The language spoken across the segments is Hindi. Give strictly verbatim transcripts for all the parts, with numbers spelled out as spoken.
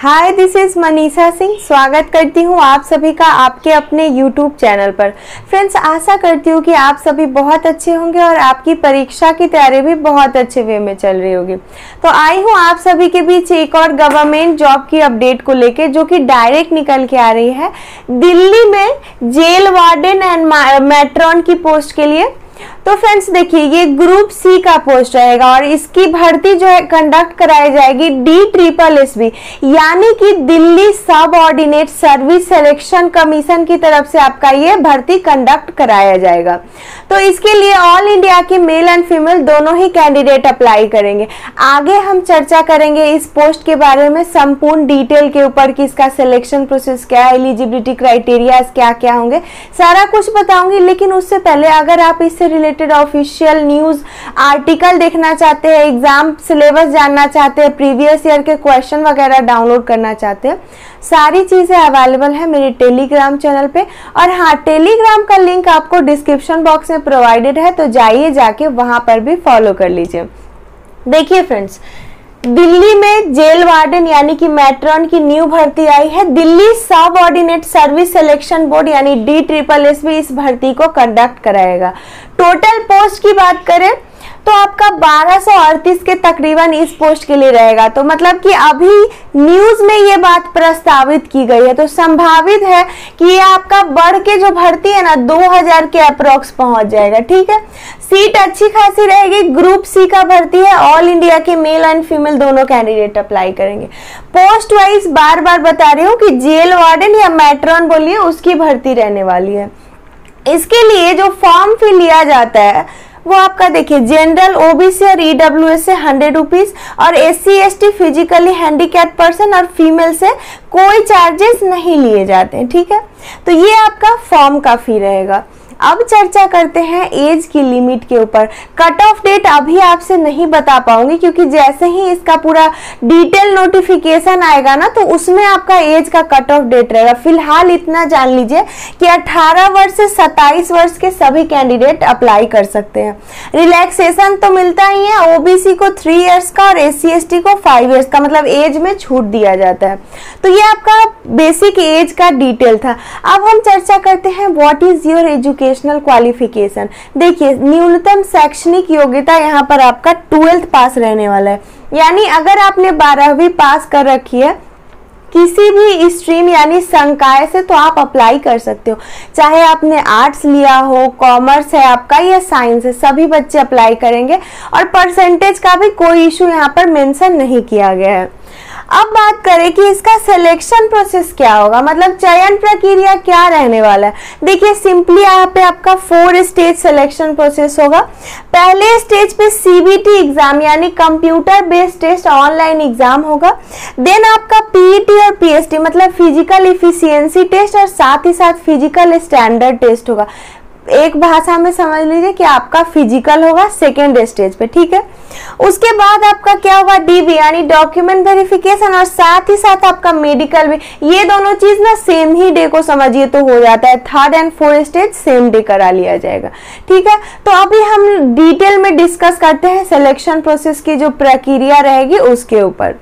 Hi, this is Manisha Singh. स्वागत करती हूँ आप सभी का आपके अपने यूट्यूब चैनल पर। फ्रेंड्स, आशा करती हूँ कि आप सभी बहुत अच्छे होंगे और आपकी परीक्षा की तैयारी भी बहुत अच्छे वे में चल रही होगी। तो आई हूँ आप सभी के बीच एक और गवर्नमेंट जॉब की अपडेट को लेके, जो कि डायरेक्ट निकल के आ रही है दिल्ली में जेल वार्डन एंड मैट्रॉन की पोस्ट के लिए। तो फ्रेंड्स देखिए, ये ग्रुप सी का पोस्ट रहेगा और इसकी भर्ती जो है कंडक्ट कराई जाएगी डी ट्रिपल एस बी यानी कि Delhi subordinate service selection commission की तरफ से आपका ये भर्ती कंडक्ट कराया जाएगा। तो इसके लिए ऑल इंडिया के मेल एंड फीमेल दोनों ही कैंडिडेट अप्लाई करेंगे। आगे हम चर्चा करेंगे इस पोस्ट के बारे में संपूर्ण डिटेल के ऊपर कि इसका सिलेक्शन प्रोसेस क्या है, एलिजिबिलिटी क्राइटेरिया क्या क्या होंगे, सारा कुछ बताऊंगी। लेकिन उससे पहले अगर आप इससे रिलेटेड ऑफिशियल न्यूज आर्टिकल देखना चाहते हैं, एग्जाम सिलेबस जानना चाहते हैं, प्रीवियस ईयर के क्वेश्चन वगैरह डाउनलोड करना चाहते हैं, सारी चीजें अवेलेबल है मेरे टेलीग्राम चैनल पे। और हाँ, टेलीग्राम का लिंक आपको डिस्क्रिप्शन बॉक्स में प्रोवाइडेड है, तो जाइए जाके वहां पर भी फॉलो कर लीजिए। देखिए फ्रेंड्स, दिल्ली में जेल वार्डन यानी कि मैट्रॉन की न्यू भर्ती आई है। Delhi subordinate service selection board यानी डी ट्रिपल एस बी इस भर्ती को कंडक्ट कराएगा। टोटल पोस्ट की बात करें तो आपका बारह सौ अड़तीस के तकरीबन इस पोस्ट के लिए रहेगा। तो मतलब कि अभी न्यूज में ये बात प्रस्तावित की गई है, तो संभावित है कि ये आपका बढ़ के जो भर्ती है ना दो हज़ार के अप्रोक्स पहुंच जाएगा। ठीक है, सीट अच्छी खासी रहेगी। ग्रुप सी का भर्ती है, ऑल इंडिया के मेल एंड फीमेल दोनों कैंडिडेट अप्लाई करेंगे। पोस्ट वाइज बार बार बता रही हूँ कि जेल वार्डन या मैट्रॉन बोलिए उसकी भर्ती रहने वाली है। इसके लिए जो फॉर्म फिल लिया जाता है वो आपका देखिए, जनरल ओबीसी और ईडब्ल्यूएस से हंड्रेड रुपीज और SC ST physically handicap person और फीमेल से कोई चार्जेस नहीं लिए जाते हैं। ठीक है, तो ये आपका फॉर्म का फी रहेगा। अब चर्चा करते हैं एज की लिमिट के ऊपर। कट ऑफ डेट अभी आपसे नहीं बता पाऊंगी, क्योंकि जैसे ही इसका पूरा डिटेल नोटिफिकेशन आएगा ना, तो उसमें आपका एज का कट ऑफ डेट रहेगा। फिलहाल इतना जान लीजिए कि अठारह वर्ष से सत्ताईस वर्ष के सभी कैंडिडेट अप्लाई कर सकते हैं। रिलैक्सेशन तो मिलता ही है, ओबीसी को थ्री इयर्स का और एस सी एस टी को फाइव इयर्स का, मतलब एज में छूट दिया जाता है। तो ये आपका बेसिक एज का डिटेल था। अब हम चर्चा करते हैं what is your education qualification. देखिए, न्यूनतम शैक्षणिक योग्यता यहाँ पर आपका ट्वेल्थ पास रहने वाला है। यानी अगर आपने बारहवीं पास कर रखी है किसी भी स्ट्रीम यानी संकाय से, तो आप अप्लाई कर सकते हो। चाहे आपने आर्ट्स लिया हो, कॉमर्स है आपका या साइंस है, सभी बच्चे अप्लाई करेंगे। और परसेंटेज का भी कोई इशू यहाँ पर मेंशन नहीं किया गया है। अब बात करें कि इसका सिलेक्शन प्रोसेस क्या होगा, मतलब चयन प्रक्रिया क्या रहने वाला है। देखिए, सिंपली यहाँ पे आपका फोर स्टेज सिलेक्शन प्रोसेस होगा। पहले स्टेज पे सीबीटी एग्जाम यानी computer based test online exam होगा। देन आपका पीईटी और पीएसटी मतलब फिजिकल इफिशियंसी टेस्ट और साथ ही साथ फिजिकल स्टैंडर्ड टेस्ट होगा। एक भाषा में समझ लीजिए कि आपका फिजिकल होगा सेकेंड स्टेज पे। ठीक है, उसके बाद आपका क्या होगा, डीबी यानी डॉक्यूमेंट वेरिफिकेशन और साथ ही साथ आपका मेडिकल भी। ये दोनों चीज ना सेम ही डे को समझिए तो हो जाता है। Third and fourth stage same day करा लिया जाएगा। ठीक है, तो अभी हम डिटेल में डिस्कस करते हैं सिलेक्शन प्रोसेस की जो प्रक्रिया रहेगी उसके ऊपर।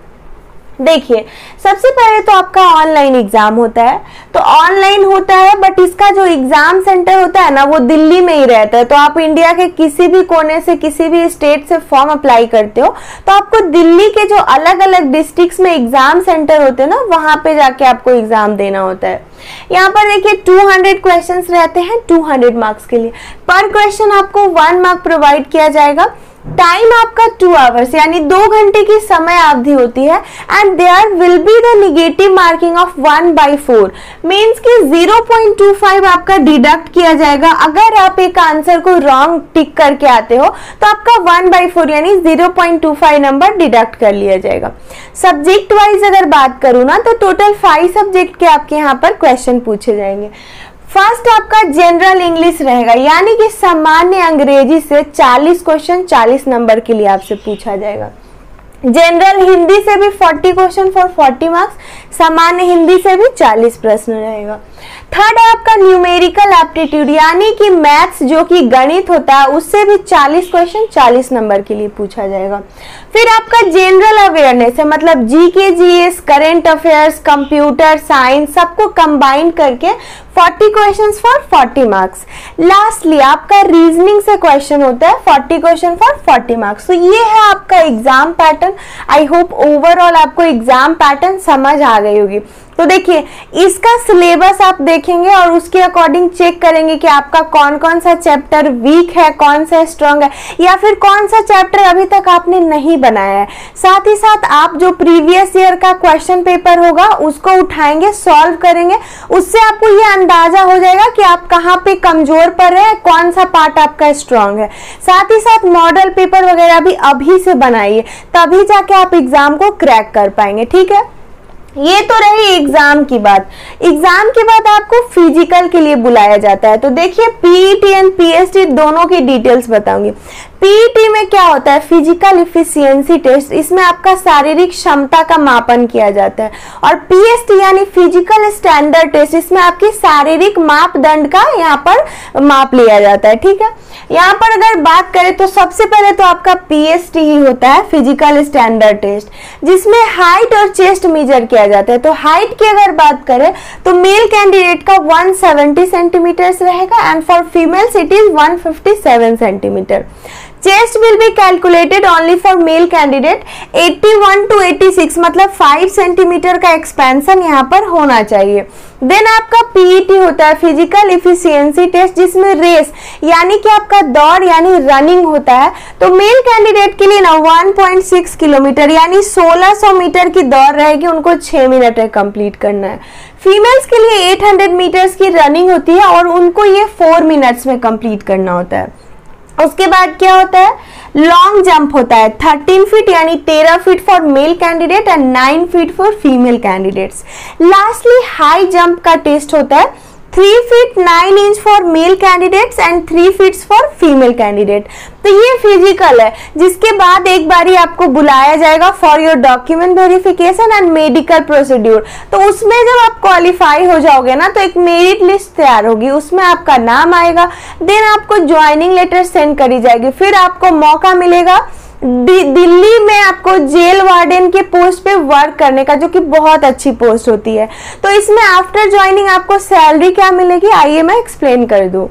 देखिए, सबसे पहले तो आपका ऑनलाइन एग्जाम होता है। तो ऑनलाइन होता है, बट इसका जो एग्जाम सेंटर होता है ना वो दिल्ली में ही रहता है। तो आप इंडिया के किसी भी कोने से किसी भी स्टेट से फॉर्म अप्लाई करते हो तो आपको दिल्ली के जो अलग अलग डिस्ट्रिक्ट्स में एग्जाम सेंटर होते हैं ना, वहां पे जाके आपको एग्जाम देना होता है। यहाँ पर देखिए टू हंड्रेड क्वेश्चंस रहते हैं टू हंड्रेड मार्क्स के लिए। पर क्वेश्चन आपको वन मार्क प्रोवाइड किया जाएगा। टाइम आपका टू आवर्स यानी दो घंटे की समय अवधि होती है। And there will be the negative marking of one by four means कि ज़ीरो पॉइंट टू फाइव आपका डिडक्ट किया जाएगा। अगर आप एक आंसर को रॉन्ग टिक करके आते हो तो आपका वन बाई फोर यानी ज़ीरो पॉइंट टू फाइव नंबर डिडक्ट कर लिया जाएगा। सब्जेक्ट वाइज अगर बात करूँ ना, तो टोटल फाइव सब्जेक्ट के आपके यहाँ पर क्वेश्चन पूछे जाएंगे। फर्स्ट आपका जनरल इंग्लिश रहेगा, यानी कि सामान्य अंग्रेजी से चालीस क्वेश्चन चालीस नंबर के लिए आपसे पूछा जाएगा। जनरल हिंदी से भी चालीस क्वेश्चन फॉर चालीस मार्क्स, सामान्य हिंदी से भी चालीस प्रश्न रहेगा। थर्ड है आपका न्यूमेरिकल एप्टीट्यूड, यानी कि मैथ्स जो कि गणित होता है उससे भी चालीस क्वेश्चन चालीस नंबर के लिए पूछा जाएगा। फिर आपका जनरल अवेयरनेस है, मतलब GK, GS, current affairs, computer science सबको कंबाइन करके चालीस क्वेश्चंस फॉर चालीस मार्क्स। लास्टली आपका रीजनिंग से क्वेश्चन होता है चालीस क्वेश्चन फॉर चालीस मार्क्स। तो ये है आपका exam pattern. I hope overall आपको एग्जाम पैटर्न समझ आ गई होगी। तो देखिए इसका सिलेबस आप देखेंगे और उसके अकॉर्डिंग चेक करेंगे कि आपका कौन कौन सा चैप्टर वीक है, कौन सा स्ट्रांग है, या फिर कौन सा चैप्टर अभी तक आपने नहीं बनाया है। साथ ही साथ आप जो प्रीवियस ईयर का क्वेश्चन पेपर होगा उसको उठाएंगे, सॉल्व करेंगे, उससे आपको ये अंदाजा हो जाएगा कि आप कहाँ पे कमजोर पड़ रहे हैं, कौन सा पार्ट आपका स्ट्रांग है। साथ ही साथ मॉडल पेपर वगैरह भी अभी से बनाइए, तभी जाके आप एग्जाम को क्रैक कर पाएंगे। ठीक है, ये तो रही एग्जाम की बात। एग्जाम के बाद आपको फिजिकल के लिए बुलाया जाता है। तो देखिए पीईटी एंड पीएसटी दोनों की डिटेल्स बताऊंगी। पीईटी में क्या होता है, फिजिकल इफिशियंसी टेस्ट, इसमें आपका शारीरिक क्षमता का मापन किया जाता है। और पीएसटी यानी फिजिकल स्टैंडर्ड टेस्ट, इसमें आपकी शारीरिक मापदंड का यहाँ पर माप लिया जाता है। ठीक है, यहाँ पर अगर बात करें तो सबसे पहले तो आपका पीएसटी ही होता है, फिजिकल स्टैंडर्ड टेस्ट, जिसमें हाइट और चेस्ट मेजर किया जाता है। तो हाइट की अगर बात करें तो मेल कैंडिडेट का एक सौ सत्तर सेंटीमीटर रहेगा and for females it is एक सौ सत्तावन centimetre. Chest will be calculated only for male candidate इक्यासी टू छियासी, मतलब पाँच सेंटीमीटर का एक्सपेंशन यहाँ पर होना चाहिए। देन आपका पीईटी होता है, फिजिकल इफिशियंसी टेस्ट, जिसमें रेस यानी कि आपका दौड़ यानी रनिंग होता है। तो मेल कैंडिडेट के लिए ना एक पॉइंट छह किलोमीटर यानी सोलह सौ मीटर की दौड़ रहेगी, उनको छह मिनट में कंप्लीट करना है। फीमेल्स के लिए आठ सौ मीटर्स की रनिंग होती है और उनको ये फोर मिनट्स में कंप्लीट करना होता है। उसके बाद क्या होता है, लॉन्ग जंप होता है, थर्टीन फीट यानी तेरह feet for male candidate and nine feet for female candidates. Lastly high jump का टेस्ट होता है, three feet nine inch for male candidates and three feet for female candidate. तो ये फिजिकल है, जिसके बाद एक बारी आपको बुलाया जाएगा for your document verification and medical procedure. तो उसमें जब आप क्वालिफाई हो जाओगे ना तो एक मेरिट लिस्ट तैयार होगी, उसमें आपका नाम आएगा। देन आपको ज्वाइनिंग लेटर सेंड करी जाएगी, फिर आपको मौका मिलेगा दिल्ली में आपको जेल वार्डन के पोस्ट पे वर्क करने का, जो कि बहुत अच्छी पोस्ट होती है। तो इसमें आफ्टर ज्वाइनिंग आपको सैलरी क्या मिलेगी, आइए मैं एक्सप्लेन कर दूं।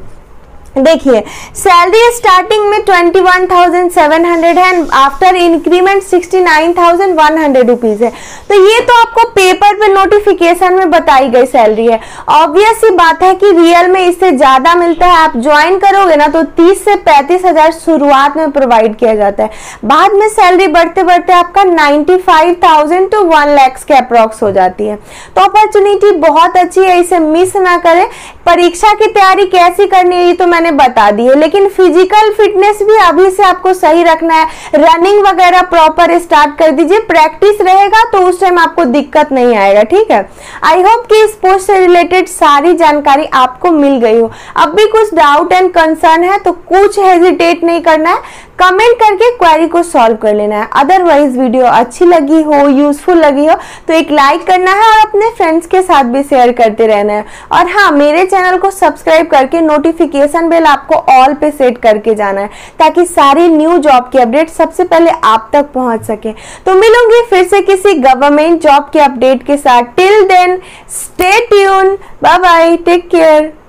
देखिए सैलरी स्टार्टिंग में twenty one thousand seven hundred है and after increment sixty nine thousand one hundred rupees है। तो ये तो आपको पेपर पे नोटिफिकेशन में बताई गई सैलरी है। ऑब्वियस ही बात है कि रियल में इससे ज्यादा मिलता है। आप ज्वाइन करोगे ना तो तीस से पैंतीस हजार शुरुआत में प्रोवाइड किया जाता है, बाद में सैलरी बढ़ते बढ़ते आपका ninety five thousand to one lakhs के अप्रॉक्स हो जाती है। तो अपॉर्चुनिटी बहुत अच्छी है, इसे मिस ना करें। परीक्षा की तैयारी कैसी करनी है तो मैंने बता दी है, लेकिन फिजिकल फिटनेस भी अभी से आपको सही रखना है। रनिंग वगैरह प्रॉपर स्टार्ट कर दीजिए, प्रैक्टिस रहेगा तो उस टाइम आपको दिक्कत नहीं आएगा। ठीक है, आई होप कि इस पोस्ट से रिलेटेड सारी जानकारी आपको मिल गई हो। अब भी कुछ डाउट एंड कंसर्न है तो कुछ हेजिटेट नहीं करना है, कमेंट करके क्वेरी को सॉल्व कर लेना है। अदरवाइज वीडियो अच्छी लगी हो, यूजफुल लगी हो तो एक लाइक करना है और अपने फ्रेंड्स के साथ भी शेयर करते रहना है। और हाँ, मेरे चैनल को सब्सक्राइब करके नोटिफिकेशन बेल आपको ऑल पे सेट करके जाना है, ताकि सारी न्यू जॉब की अपडेट सबसे पहले आप तक पहुंच सके। तो मिलूंगी फिर से किसी गवर्नमेंट जॉब के अपडेट के साथ। Till then stay tune, bye bye, take care.